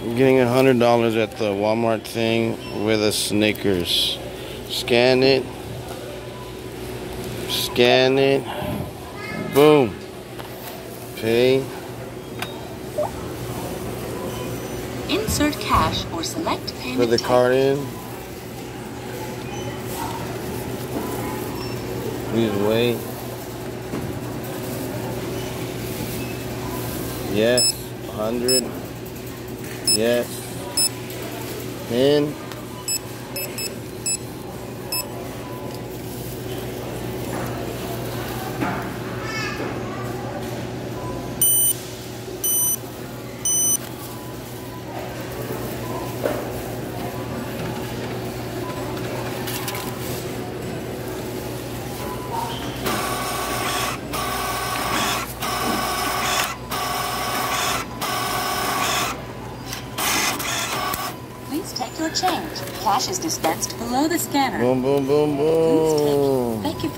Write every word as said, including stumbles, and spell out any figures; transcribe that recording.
I'm getting a hundred dollars at the Walmart thing with a Snickers. Scan it. Scan it. Boom. Pay. Insert cash or select payment. Put the type. card in. Please wait. Yes. A hundred. Yes. Pin. Please take your change. Cash is dispensed below the scanner. Boom, boom, boom, boom. Thank you.